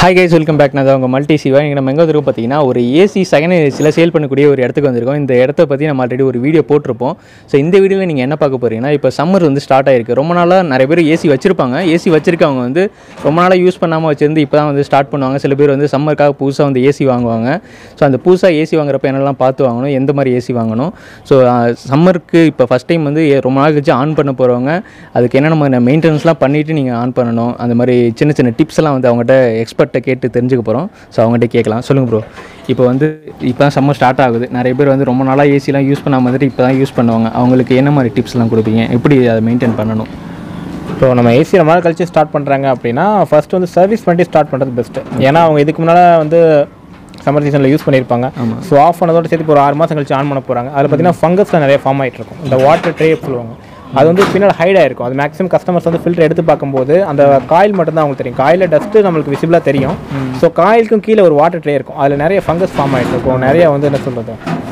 Hi guys, welcome back. நான் உங்க multi Siva. இங்க நம்ம எங்க வந்திருக்கோம் பாத்தீங்கன்னா ஒரு ஏசி செகண்ட் ஏசில சேல் பண்ணக்கூடிய ஒரு இடத்துக்கு வந்திருக்கோம். இந்த இடத்தை பத்தி நம்ம ஆல்ரெடி ஒரு வீடியோ போட்டுருப்போம். ஸோ இந்த வீடியோல நீங்க என்ன பார்க்க போறீங்கன்னா இப்போ சம்மர் வந்து ஸ்டார்ட் ஆயிருக்கு. ரொம்ப நாளா நிறைய பேர் ஏசி வச்சிருப்பாங்க. ஏசி வச்சிருக்கவங்க வந்து ரொம்ப நாளா யூஸ் பண்ணாம வச்சிருந்து இப்போதான் வந்து ஸ்டார்ட் பண்ணுவாங்க. சில பேர் வந்து சம்மருக்காக புதுசா வந்து ஏசி வாங்குவாங்க. ஸோ அந்த புதுசா ஏசி வாங்குறப்ப என்னெல்லாம் பார்த்து வாங்கணும், எந்த மாதிரி ஏசி வாங்கணும். ஸோ சம்மருக்கு இப்போ ஃபர்ஸ்ட் டைம் வந்து ரொம்ப நாள் கழிச்சு ஆன் பண்ண போறவங்க அதுக்கு என்னென்ன மாதிரி மெயின்டெனன்ஸ்லாம் பண்ணிட்டு நீங்க ஆன் பண்ணணும். அந்த மாதிரி சின்ன சின்ன டிப்ஸ் எல்லாம் வந்து அவங்ககிட்ட எக்ஸ்பர்ட் கேட்டு தெரிஞ்சுக்க போகிறோம். ஸோ அவங்ககிட்ட கேட்கலாம். சொல்லுங்கள் ப்ரோ, இப்போ வந்து இப்போ தான் சம்மர் ஸ்டார்ட் ஆகுது. நிறைய பேர் வந்து ரொம்ப நாளாக ஏசிலாம் யூஸ் பண்ணாமல் வந்துட்டு இப்போ தான் யூஸ் பண்ணுவாங்க. அவங்களுக்கு என்ன மாதிரி டிப்ஸ்லாம் கொடுப்பீங்க, எப்படி அதை மெயின்டைன் பண்ணணும்? இப்போ நம்ம ஏசி ரொம்ப நாள் கழிச்சு ஸ்டார்ட் பண்ணுறாங்க அப்படின்னா ஃபர்ஸ்ட் வந்து சர்வீஸ் பண்ணி ஸ்டார்ட் பண்ணுறது பெஸ்ட்டு. ஏன்னா அவங்க இதுக்கு முன்னால் வந்து சம்மர் சீசனில் யூஸ் பண்ணியிருப்பாங்க. ஸோ ஆஃப் பண்ணதோட சேர்த்து ஒரு 6 மாதம் கழிச்சு ஆன் பண்ண போகிறாங்க. அதில் பார்த்தீங்கன்னா ஃபங்கஸ்லாம் நிறைய ஃபார்ம் ஆகிட்டு இருக்கும். இந்த வாட்டர் ட்ரே சொல்லுவாங்க, அது வந்து பின்னாடி ஹைட் ஆகிருக்கும். அது மேக்ஸிமம் கஸ்டமர்ஸ் வந்து ஃபில்டர் எடுத்து பார்க்கும்போது அந்த காயில் மட்டும் தான் அவங்களுக்கு தெரியும். காயில் டஸ்ட்டு நம்மளுக்கு விசிபிளாக தெரியும். ஸோ காயிலுக்கும் கீழே ஒரு வாட்டர் ட்ரே இருக்கும். அதில் நிறைய ஃபங்கஸ் ஃபார்ம் ஆகிட்டு இருக்கும். நிறைய வந்து என்ன சொல்கிறது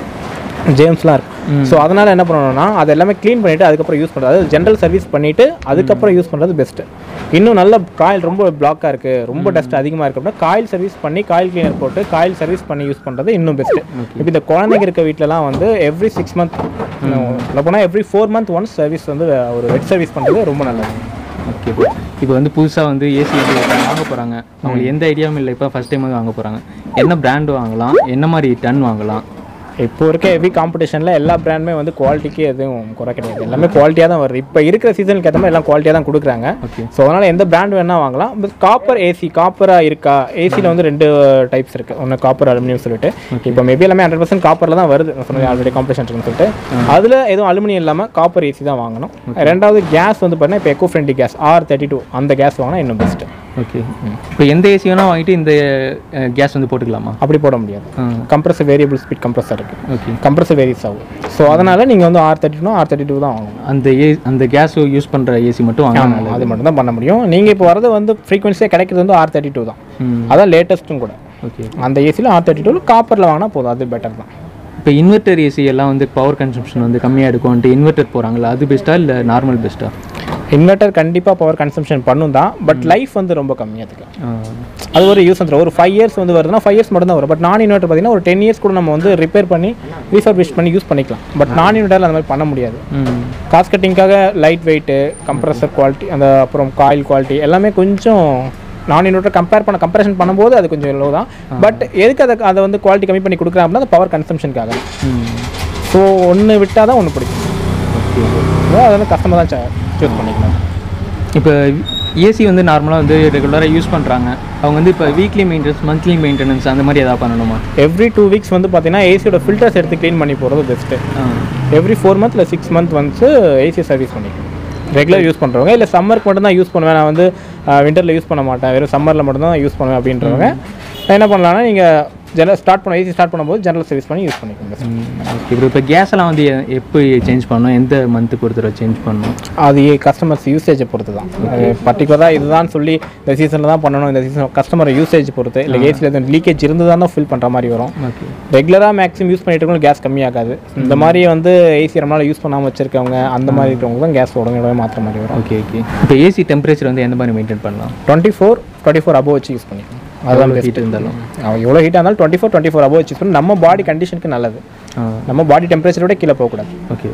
ஜேம்ஸ்லாம் இருக்கும். ஸோ அதனால் என்ன பண்ணணும்னா அது எல்லாமே க்ளீன் பண்ணிவிட்டு அதுக்கப்புறம் யூஸ் பண்ணுறது, அதாவது ஜென்ரல் சர்வீஸ் பண்ணிவிட்டு அதுக்கப்புறம் யூஸ் பண்ணுறது பெஸ்ட்டு. இன்னும் நல்ல காயில் ரொம்ப பிளாக்காக இருக்குது, ரொம்ப டஸ்ட் அதிகமாக இருக்குது அப்படின்னா காயில் சர்வீஸ் பண்ணி காயில் கிளீனர் போட்டு காயில் சர்வீஸ் பண்ணி யூஸ் பண்ணுறது இன்னும் பெஸ்ட்டு. இப்போ இந்த குழந்தைங்க இருக்க வீட்டிலலாம் வந்து எவ்ரி 6 மந்த் இல்லை போனால் எவ்ரி 4 மந்த் ஒன்ஸ் சர்வீஸ் வந்து ஒரு வெட் சர்வீஸ் பண்ணுறது ரொம்ப நல்லது. ஓகே, இப்போ வந்து புதுசாக வந்து ஏசி வாங்க போகிறாங்க. அவங்களுக்கு எந்த ஐடியாவும் இல்லை, இப்போ ஃபஸ்ட் டைம் வந்து வாங்க போகிறாங்க. என்ன பிராண்டு வாங்கலாம், என்ன மாதிரி டன் வாங்கலாம்? இப்போ இருக்க ஹெவி காம்படிஷனில் எல்லா பிராண்டுமே வந்து குவாலிட்டிக்கு எதுவும் குறை கிடையாது. எல்லாமே குவாலிட்டியாக தான் வருது. இப்போ இருக்கிற சீசனுக்கு ஏற்ற மாதிரி எல்லாம் குவாலிட்டியாக தான் கொடுக்குறாங்க. ஸோ அதனால் எந்த பிராண்ட் வேணால் வாங்கலாம். பட் காப்பர் ஏசி காப்பராக இருக்கா? ஏசியில் வந்து 2 டைப்ஸ் இருக்குது. ஒன்று காப்பர் அலுமினியம் சொல்லிட்டு, இப்போ மேபி எல்லாமே 100% காப்பரில் தான் வருது. நான் சொன்னது ஆல்ரெடி காம்படிஷன் இருக்குன்னு சொல்லிட்டு அதில் எதுவும் அலுமினியம் இல்லாமல் காப்பர் ஏசி தான் வாங்கணும். ரெண்டாவது கேஸ் வந்து பார்த்தீங்கன்னா இப்போ எக்கோ ஃப்ரெண்ட்லி கேஸ் R32 அந்த கேஸ் வாங்கினா இன்னும் பெஸ்ட்டு. ஓகே, இப்போ எந்த ஏசி வேணால் வாங்கிட்டு இந்த கேஸ் வந்து போட்டுக்கலாமா? அப்படி போட முடியாது. கம்ப்ரஸர் வேரியபிள் ஸ்பீட் கம்ப்ரஸர் இருக்குது. ஓகே, கம்ப்ரஸர் வேரியஸ் ஆகும். ஸோ அதனால் நீங்கள் வந்து R32 தான் வாங்கணும். அந்த கேஸ் யூஸ் பண்ணுற ஏசி மட்டும் வாங்கலாம், அது மட்டும் தான் பண்ண முடியும். நீங்கள் இப்போ வரது வந்து ஃப்ரீக்வன்சியாக கிடைக்கிறது வந்து R32 தான். அதான் லேட்டஸ்ட்டும் கூட. ஓகே, அந்த ஏசியில் R32 காப்பரில் வாங்கினா போதும், அது பெட்டர் தான். இப்போ இன்வெர்டர் ஏசி எல்லாம் வந்து பவர் கன்சம்ஷன் வந்து கம்மியாக இருக்கும்ட்டு இன்வெர்டர் போகிறாங்களா, அது பெஸ்ட்டாக இல்லை நார்மல் பெஸ்ட்டாக? இன்வெர்டர் கண்டிப்பாக பவர் கன்சம்ஷன் பண்ணும் தான், பட் லைஃப் வந்து ரொம்ப கம்மியாக இருக்குது. அது ஒரு யூஸ் வந்து ஒரு 5 இயர்ஸ் வந்து வருதுன்னா 5 இயர்ஸ் மட்டும் தான் வரும். பட் நான் இன்வெர்டர் பார்த்தீங்கன்னா ஒரு 10 இயர்ஸ் கூட நம்ம வந்து ரிப்பேர் பண்ணி ரீஃபர்பிஷ் பண்ணி யூஸ் பண்ணிக்கலாம். பட் நான் இன்வெர்டரில் அந்த மாதிரி பண்ண முடியாது. காஸ்ட் கட்டிங்காக லைட் வெயிட்டு, கம்ப்ரஸர் குவாலிட்டி, அந்த அப்புறம் காயில் குவாலிட்டி எல்லாமே கொஞ்சம் நான் இன்வெர்டர் கம்பேரிஷன் பண்ணும்போது அது கொஞ்சம் லோ தான். பட் எதுக்கு அதை வந்து குவாலிட்டி கம்மி பண்ணி கொடுக்குறேன் அப்படின்னா அந்த பவர் கன்சம்ஷனுக்காக. ஸோ ஒன்று விட்டால் தான் ஒன்று பிடிக்கும். அது வந்து கஸ்டமர் தான் சூஸ் பண்ணிக்கலாம். இப்போ ஏசி வந்து நார்மலாக வந்து ரெகுலராக யூஸ் பண்ணுறாங்க. அவங்க வந்து இப்போ வீக்லி மெயின்டெனன்ஸ், மந்த்லி மெயின்டெனன்ஸ் அந்த மாதிரி எதாவது பண்ணணுமா? எவ்ரி 2 வீக்ஸ் வந்து பார்த்தீங்கன்னா ஏசியோட ஃபில்டர்ஸ் எடுத்து க்ளீன் பண்ணி போகிறது பெஸ்ட்டு. எவ்ரி 4 மந்த் இல்லை 6 மந்த் வந்து ஏசி சர்வீஸ் பண்ணிக்கணும். ரெகுலர் யூஸ் பண்ணுறவங்க, இல்லை சம்மருக்கு மட்டும் தான் யூஸ் பண்ணுவேன், நான் வந்து விண்டரில் யூஸ் பண்ண மாட்டேன், வெறும் சம்மரில் மட்டும் தான் யூஸ் பண்ணுவேன் அப்படின்றவங்க என்ன பண்ணலான்னா நீங்கள் ஏசி ஸ்டார்ட் பண்ணும்போது ஜெனரல் சர்வீஸ் பண்ணி யூஸ் பண்ணிக்கோங்க. இப்போ கேஸ் எல்லாம் வந்து எப்போ சேஞ்ச் பண்ணணும், எந்த மந்த்துக்கு ஒரு தடவை சேஞ்ச் பண்ணணும்? அது கஸ்டமர்ஸ் யூசேஜை பொறுத்து தான். பர்டிகுலராக இதுதான் சொல்லி இந்த சீசனில் தான் பண்ணணும், இந்த சீசன் கஸ்டமர் யூசேஜ் பொறுத்து. இல்லை ஏசியில் எதுவும் லீக்கேஜ் இருந்து தான் ஃபில் பண்ணுற மாதிரி வரும். ரெகுலராக மேக்ஸிமம் யூஸ் பண்ணிட்டு இருக்கவங்க கேஸ் கம்மியாகாது. இந்த மாதிரி வந்து ஏசி ரொம்ப நாள் யூஸ் பண்ணாமல் வச்சிருக்கவங்க அந்த மாதிரி இருக்கிறவங்க தான் கேஸ் உடனே மாற்ற மாதிரி வரும். ஓகே, இப்போ ஏசி டெம்பரேச்சர் வந்து எந்த மாதிரி மெயின்டைன் பண்ணலாம்? 24 அபோவ் வச்சு யூஸ் பண்ணிக்கலாம். அதான் ஹீட் இருந்தாலும் எவ்வளோ ஹீட்டாக இருந்தாலும் 24 அபோவ் வச்சு பண்ணி நம்ம பாடி கண்டிஷனுக்கு நல்லது. நம்ம பாடி டெம்பரேச்சரோட கீழே போகக்கூடாது. ஓகே,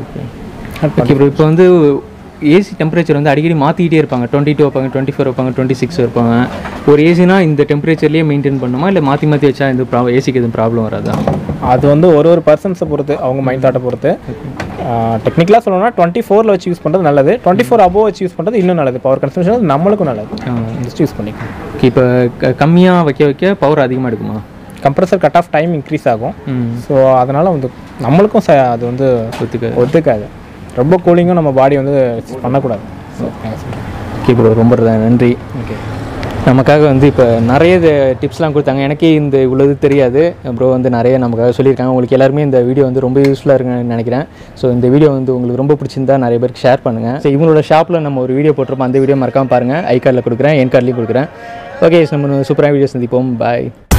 இப்போ வந்து ஏசி டெம்பரேச்சர் வந்து அடிக்கடி மாற்றிக்கிட்டே இருப்பாங்க. 22 வைப்பாங்க, 24 வைப்பாங்க, 26 வைப்பாங்க. ஒரு ஏசினா இந்த டெம்பரேச்சர்லேயே மெயின்டைன் பண்ணுமா, இல்லை மாற்றி வச்சா இந்த ஏசிக்கு எதுவும் ப்ராப்ளம் வராதா? அது வந்து ஒரு பர்சன்ஸை பொறுத்து, அவங்க மைண்ட் தாட்டை பொறுத்து. டெக்னிக்கலாக சொல்லணும்னா 24 வச்சு யூஸ் பண்ணுறது நல்லது. 24 அபோவ் வச்சு யூஸ் பண்ணுறது இன்னும் நல்லது. பவர் கன்சம்ஷன் நம்மளுக்கும் நல்லது. ஜஸ்ட் யூஸ் பண்ணிக்கலாம். இப்போ கம்மியாக வைக்க பவர் அதிகமாக எடுக்குமா? Compressor cut off time increase ஆகும். ஸோ அதனால் வந்து நம்மளுக்கும் அது வந்து ஒத்துக்காது. ரொம்ப கூலிங்கும் நம்ம பாடி வந்து பண்ணக்கூடாது. ஓகே ப்ரோ, ரொம்ப நன்றி. ஓகே, நமக்காக வந்து இப்போ நிறைய டிப்ஸ்லாம் கொடுத்தாங்க. எனக்கே இந்த இவ்வளவு தெரியாது. ப்ரோ வந்து நிறைய நமக்காக சொல்லியிருக்காங்க. உங்களுக்கு எல்லாருமே இந்த வீடியோ வந்து ரொம்ப யூஸ்ஃபுல்லாக இருக்குன்னு நினைக்கிறேன். ஸோ இந்த வீடியோ வந்து உங்களுக்கு ரொம்ப பிடிச்சிருந்தா நிறைய பேருக்கு ஷேர் பண்ணுங்கள். ஸோ இவங்களோட ஷாப்பில் நம்ம ஒரு வீடியோ போட்டிருப்போம், அந்த வீடியோ மறக்காமல் பாருங்கள். ஐ கார்டில் கொடுக்குறேன், என் கார்ட்லேயும் கொடுக்குறேன். ஓகே, நம்ம சூப்பரான வீடியோ சந்திப்போம். பாய்.